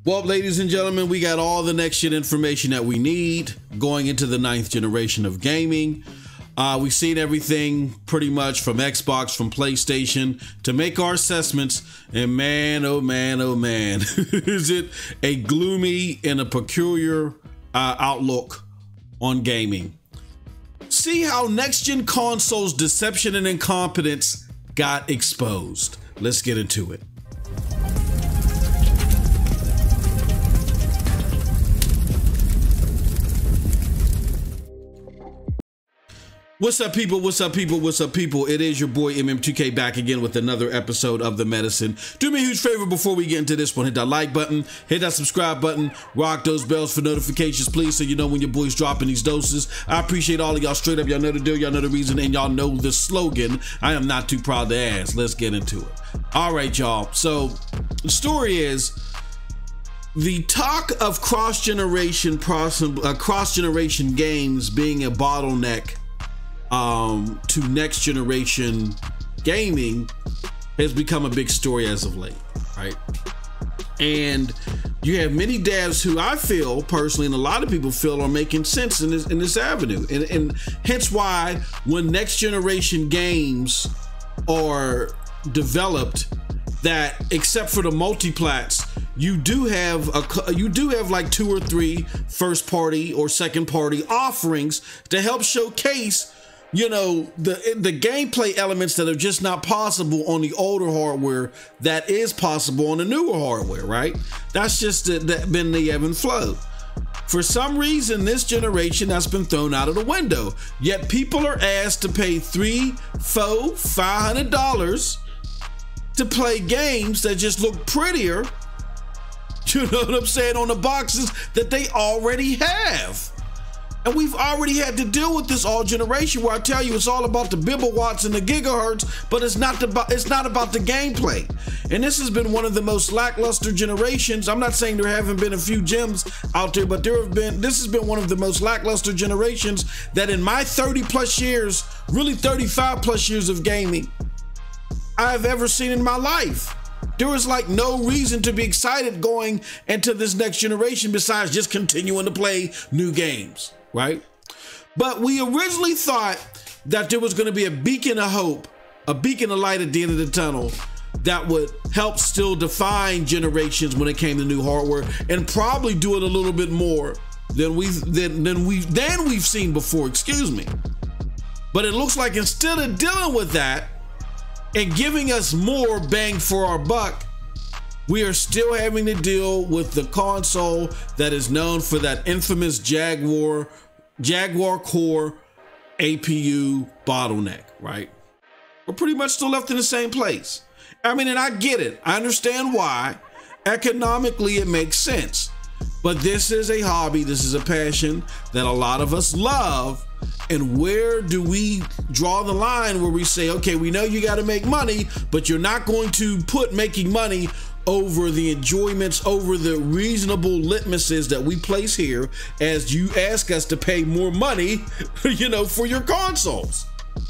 Well, ladies and gentlemen, we got all the next gen information that we need going into the 9th generation of gaming. We've seen everything pretty much from Xbox, from PlayStation to make our assessments. And man, oh man, oh man, is it a gloomy and a peculiar outlook on gaming. See how next gen consoles' deception and incompetence got exposed. Let's get into it. What's up, people? What's up, people? What's up, people? It is your boy MM2K back again with another episode of The Medicine. Do me a huge favor before we get into this one. Hit that like button, hit that subscribe button, rock those bells for notifications, please, so you know when your boy's dropping these doses. I appreciate all of y'all straight up. Y'all know the deal, y'all know the reason, and y'all know the slogan. I am not too proud to ask. Let's get into it. All right, y'all. So the story is the talk of cross-generation games being a bottleneck to next generation gaming has become a big story as of late, right? And you have many devs who I feel personally, and a lot of people feel, are making sense in this avenue, and hence why when next generation games are developed, that except for the multiplats, you do have like 2 or 3 first party or second party offerings to help showcase, you know, the gameplay elements that are just not possible on the older hardware that is possible on the newer hardware, right? That's just been the ebb and flow. For some reason, this generation that's been thrown out of the window, yet people are asked to pay $300, $400, $500 to play games that just look prettier, you know what I'm saying, on the boxes that they already have. And we've already had to deal with this all generation where I tell you it's all about the bibblewatts and the gigahertz, but it's not about the gameplay. And this has been one of the most lackluster generations. I'm not saying there haven't been a few gems out there, but this has been one of the most lackluster generations that in my 30 plus years, really 35 plus years of gaming, I've ever seen in my life. There was like no reason to be excited going into this next generation besides just continuing to play new games, right? But we originally thought that there was going to be a beacon of hope, a beacon of light at the end of the tunnel that would help still define generations when it came to new hardware, and probably do it a little bit more than we've seen before, excuse me. But it looks like instead of dealing with that and giving us more bang for our buck, we are still having to deal with the console that is known for that infamous Jaguar Core APU bottleneck, right? We're pretty much still left in the same place. I mean, and I get it. I understand why. Economically, it makes sense. But this is a hobby, this is a passion that a lot of us love. And where do we draw the line where we say, okay, we know you got to make money, but you're not going to put making money over the enjoyments, over the reasonable litmuses that we place here as you ask us to pay more money, you know, for your consoles.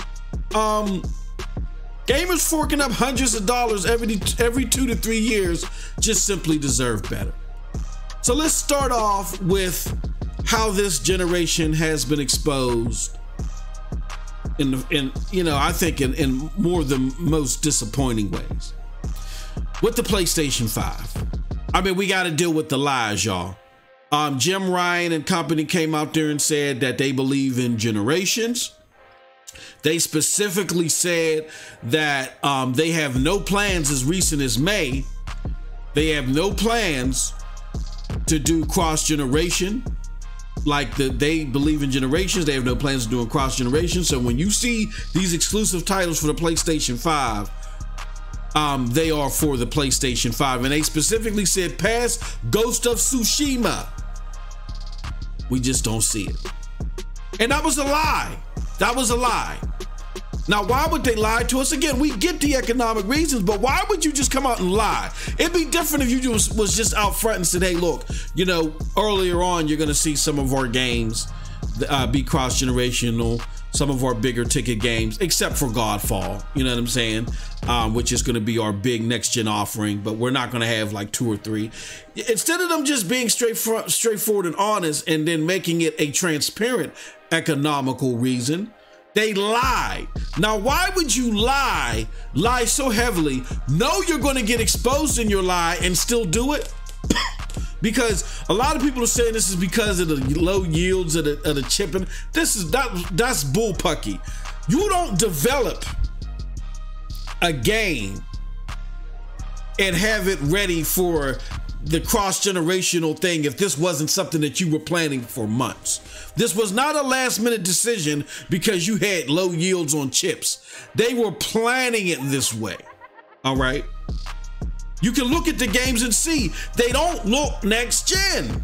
Gamers forking up hundreds of dollars every 2 to 3 years just simply deserve better. So let's start off with how this generation has been exposed in you know, I think in more of the most disappointing ways. With the PlayStation 5. I mean, we got to deal with the lies, y'all. Jim Ryan and company came out there and said that they believe in generations. They specifically said that they have no plans as recent as May. They have no plans to do cross-generation. Like they believe in generations, they have no plans of doing cross-generation. So when you see these exclusive titles for the PlayStation 5, they are for the PlayStation 5. And they specifically said past Ghost of Tsushima. We just don't see it. And that was a lie. That was a lie. Now, why would they lie to us? Again, we get the economic reasons, but why would you just come out and lie? It'd be different if you was just out front and said, hey, look, you know, earlier on, you're going to see some of our games be cross-generational. Some of our bigger ticket games, except for Godfall, you know what I'm saying? Which is going to be our big next gen offering, but we're not going to have like 2 or 3. Instead of them just being straightforward and honest and then making it a transparent economical reason, they lie. Now, why would you lie so heavily, know you're going to get exposed in your lie and still do it? Because a lot of people are saying this is because of the low yields of the chipping. That's bullpucky. You don't develop a game and have it ready for the cross-generational thing if this wasn't something that you were planning for months. This was not a last-minute decision because you had low yields on chips. They were planning it this way, all right? You can look at the games and see they don't look next gen.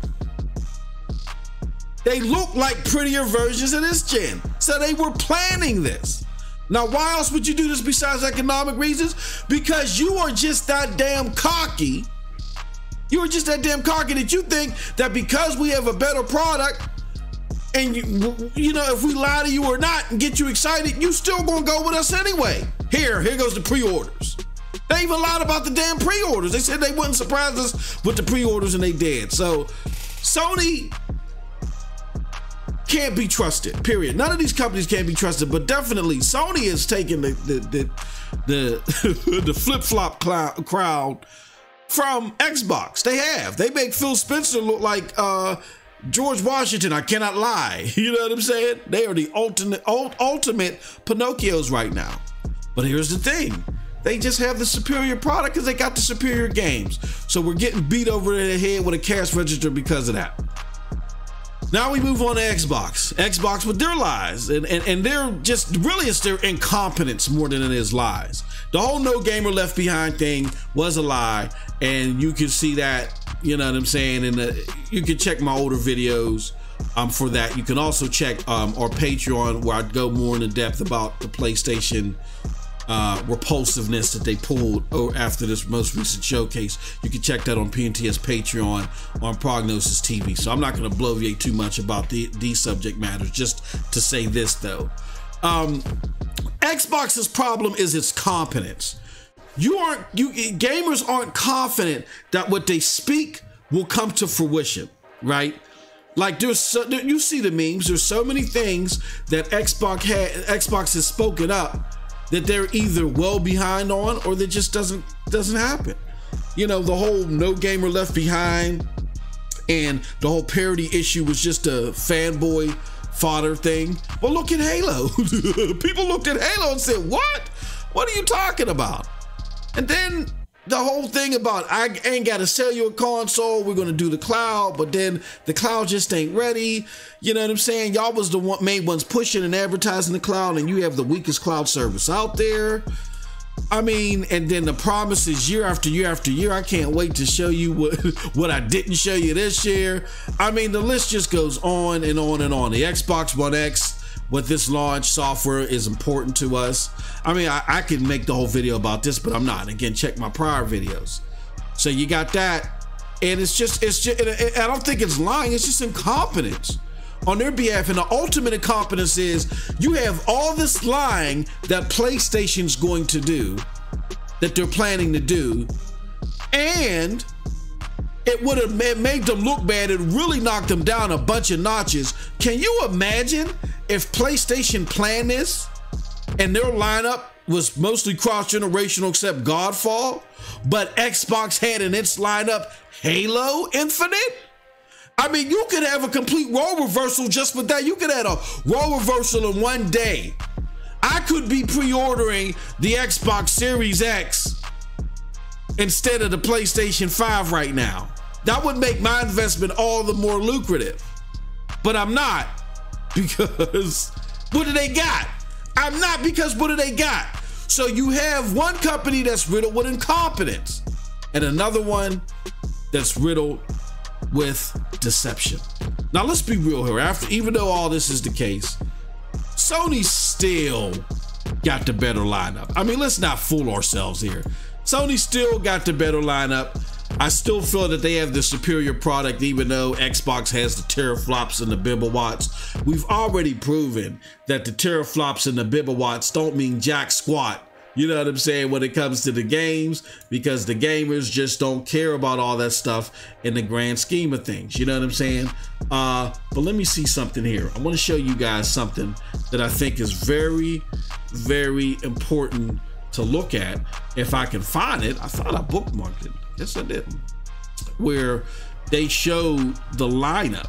They look like prettier versions of this gen. So they were planning this. Now, why else would you do this besides economic reasons? Because you are just that damn cocky. You are just that damn cocky that you think that because we have a better product and you know, if we lie to you or not and get you excited, you still gonna go with us anyway. Here goes the pre-orders. They even lied about the damn pre-orders. They said they wouldn't surprise us with the pre-orders and they did. So Sony can't be trusted, period. None of these companies can be trusted, but definitely Sony is taking the flip-flop crowd from Xbox. They make Phil Spencer look like George Washington. I cannot lie. You know what I'm saying? They are the ultimate Pinocchios right now. But here's the thing. They just have the superior product because they got the superior games. So we're getting beat over the head with a cash register because of that. Now we move on to Xbox. Xbox with their lies. And they're just, really it's their incompetence more than it is lies. The whole No Gamer Left Behind thing was a lie. And you can see that, you know what I'm saying? And you can check my older videos for that. You can also check our Patreon where I go more into depth about the PlayStation repulsiveness that they pulled after this most recent showcase. You can check that on PNTS Patreon on Prognosis TV. So I'm not going to bloviate too much about these subject matters, just to say this though. Xbox's problem is its competence. Gamers aren't confident that what they speak will come to fruition, right? Like you see the memes. There's so many things that Xbox has spoken up that they're either well behind on or that just doesn't happen. You know, the whole No Gamer Left Behind and the whole parody issue was just a fanboy fodder thing. Well, look at Halo. People looked at Halo and said, what? What are you talking about? And then the whole thing about I ain't got to sell you a console, we're going to do the cloud, but then the cloud just ain't ready. You know what I'm saying? Y'all was the main ones pushing and advertising the cloud, and you have the weakest cloud service out there. I mean, and then the promises year after year after year. I can't wait to show you what I didn't show you this year. I mean, the list just goes on and on and on. The Xbox One X with this launch software is important to us. I mean, I can make the whole video about this, but I'm not. Again, check my prior videos. So you got that, and it's just I don't think it's lying. It's just incompetence on their behalf. And the ultimate incompetence is you have all this lying that PlayStation's going to do, that they're planning to do, and it would have made them look bad. It really knocked them down a bunch of notches. Can you imagine if PlayStation planned this and their lineup was mostly cross-generational except Godfall, but Xbox had in its lineup Halo Infinite? I mean, you could have a complete role reversal just with that. You could have a role reversal in one day. I could be pre-ordering the Xbox Series X instead of the PlayStation 5 right now. That would make my investment all the more lucrative. But I'm not, because what do they got? I'm not, because what do they got? So you have one company that's riddled with incompetence and another one that's riddled with deception. Now let's be real here. Even though all this is the case, Sony still got the better lineup. I mean, let's not fool ourselves here. Sony still got the better lineup. I still feel that they have the superior product, even though Xbox has the teraflops and the bibawatts. We've already proven that the teraflops and the bibawatts don't mean jack squat. You know what I'm saying, when it comes to the games, because the gamers just don't care about all that stuff in the grand scheme of things. You know what I'm saying? But let me see something here. I want to show you guys something that I think is very, very important to look at. If I can find it. I thought I bookmarked it. Yes, I didn't. Where they showed the lineup.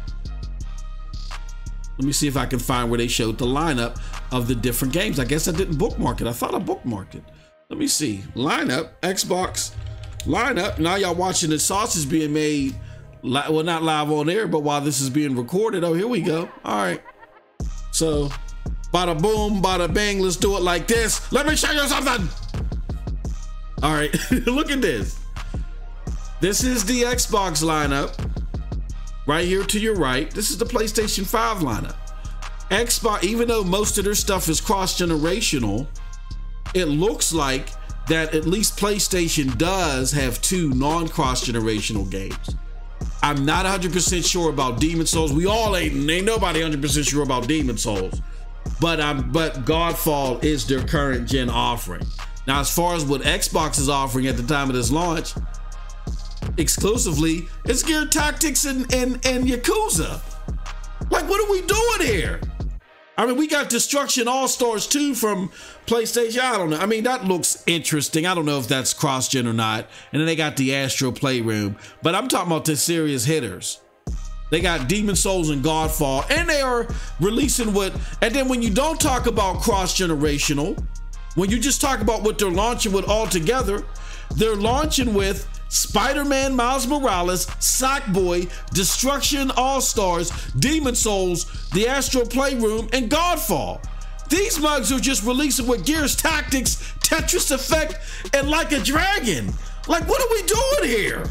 Let me see if I can find where they showed the lineup of the different games. I guess I didn't bookmark it. I thought I bookmarked it. Let me see. Lineup, Xbox lineup. Now y'all watching the sausage being made, well, not live on air, but while this is being recorded. Oh, here we go. All right. So, bada boom, bada bang. Let's do it like this. Let me show you something. All right. Look at this. This is the Xbox lineup. Right here to your right. This is the PlayStation 5 lineup. Xbox, even though most of their stuff is cross-generational, it looks like that at least PlayStation does have 2 non-cross-generational games. I'm not 100% sure about Demon Souls. We all ain't nobody 100% sure about Demon Souls. But Godfall is their current gen offering. Now, as far as what Xbox is offering at the time of this launch, exclusively, it's Gear Tactics and Yakuza. Like, what are we doing here? I mean, we got Destruction All-Stars 2 from PlayStation. I don't know. I mean, that looks interesting. I don't know if that's cross-gen or not. And then they got the Astro Playroom. But I'm talking about the serious hitters. They got Demon Souls and Godfall. And they are releasing what... And then when you don't talk about cross-generational, when you just talk about what they're launching with altogether, they're launching with Spider-Man Miles Morales, Sackboy, Destruction All-Stars, Demon Souls, the Astro Playroom, and Godfall. These mugs are just releasing with Gears Tactics, Tetris Effect, and Like a Dragon. Like, what are we doing here?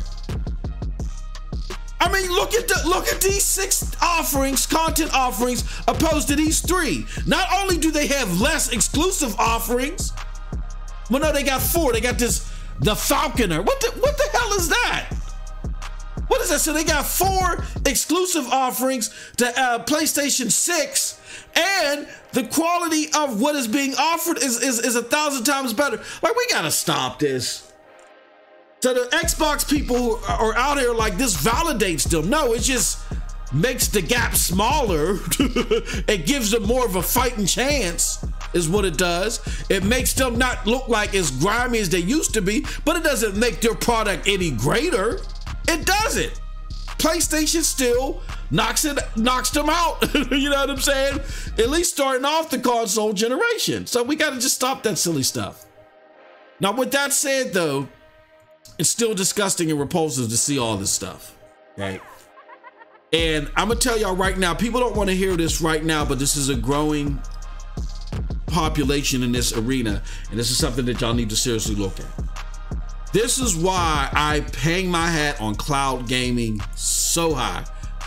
I mean, look at these 6 offerings, content offerings, opposed to these 3. Not only do they have less exclusive offerings, well, no, they got 4. They got this, the Falconer. What the hell is that? What is that? So they got 4 exclusive offerings to PlayStation 6, and the quality of what is being offered is 1,000 times better. Like, we gotta stop this. So the Xbox people who are out here like this validates them. No, it just makes the gap smaller. It gives them more of a fighting chance, is what it does. It makes them not look like as grimy as they used to be, but it doesn't make their product any greater. It doesn't. PlayStation still knocks them out. You know what I'm saying? At least starting off the console generation. So we got to just stop that silly stuff. Now, with that said, though, it's still disgusting and repulsive to see all this stuff, right? And I'm gonna tell y'all right now, people don't want to hear this right now, but this is a growing population in this arena, and this is something that y'all need to seriously look at. This is why I hang my hat on cloud gaming so high.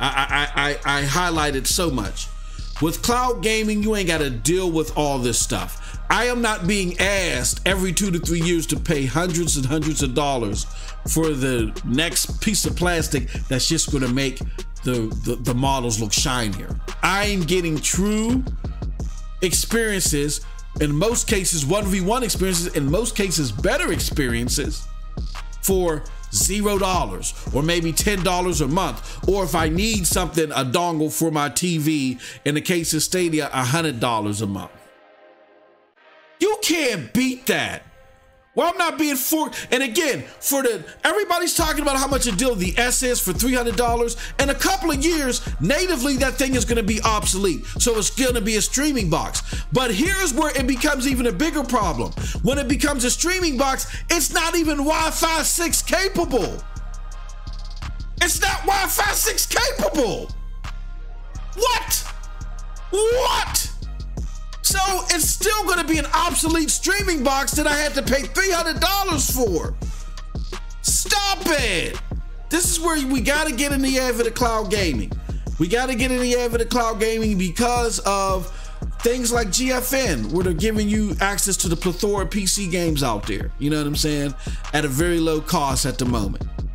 I highlight it so much. With cloud gaming, you ain't got to deal with all this stuff. I am not being asked every 2 to 3 years to pay hundreds and hundreds of dollars for the next piece of plastic that's just going to make the models look shinier. I'm getting true experiences, in most cases 1v1 experiences, in most cases better experiences, for $0 or maybe $10 a month, or if I need something, a dongle for my TV, in the case of Stadia, $100 a month. You can't beat that. Well, I'm not being forked. And again, everybody's talking about how much a deal the S is for $300. In a couple of years, natively, that thing is going to be obsolete. So it's going to be a streaming box. But here's where it becomes even a bigger problem. When it becomes a streaming box, it's not even Wi-Fi 6 capable. It's not Wi-Fi 6 capable. What? What? So it's still going to be an obsolete streaming box that I had to pay $300 for. Stop it. This is where we got to get in the advent of cloud gaming. We got to get in the advent of cloud gaming because of things like GFN, where they're giving you access to the plethora of PC games out there. You know what I'm saying? At a very low cost at the moment.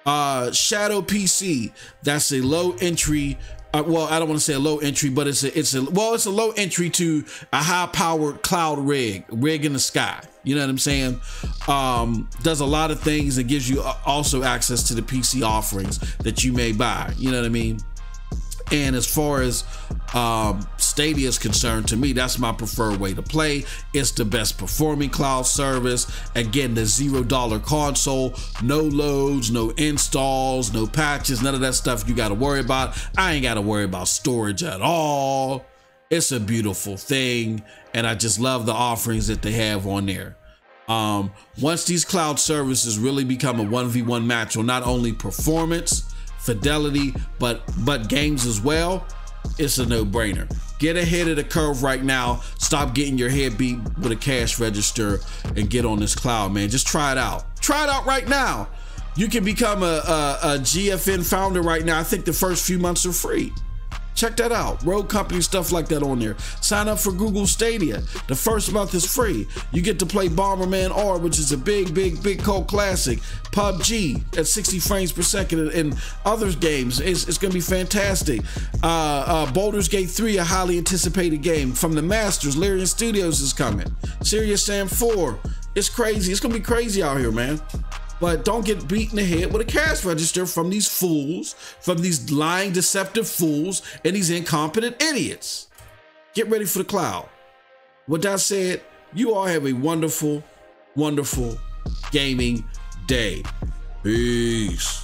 Shadow PC. That's a low entry. Well, I don't want to say a low entry, but it's a low entry to a high powered cloud rig in the sky. You know what I'm saying? Does a lot of things and gives you also access to the PC offerings that you may buy. You know what I mean? And as far as Stadia is concerned, to me, that's my preferred way to play. It's the best performing cloud service. Again, the $0 console, no loads, no installs, no patches, none of that stuff you got to worry about. I ain't got to worry about storage at all. It's a beautiful thing, and I just love the offerings that they have on there. Once these cloud services really become a 1v1 match on not only performance, fidelity, but games as well, it's a no-brainer. Get ahead of the curve right now. Stop getting your head beat with a cash register and get on this cloud, man. Just try it out. Try it out right now. You can become a GFN founder right now. I think the first few months are free. Check that out. Road company stuff like that on there. Sign up for Google Stadia. The first month is free. You get to play Bomberman R, which is a big cult classic. PUBG at 60 frames per second and other games. It's going to be fantastic. Baldur's Gate 3, a highly anticipated game from the Masters. Larian Studios is coming. Serious Sam 4. It's crazy. It's going to be crazy out here, man. But don't get beat in the head with a cash register from these fools, from these lying, deceptive fools, and these incompetent idiots. Get ready for the cloud. With that said, you all have a wonderful, wonderful gaming day. Peace.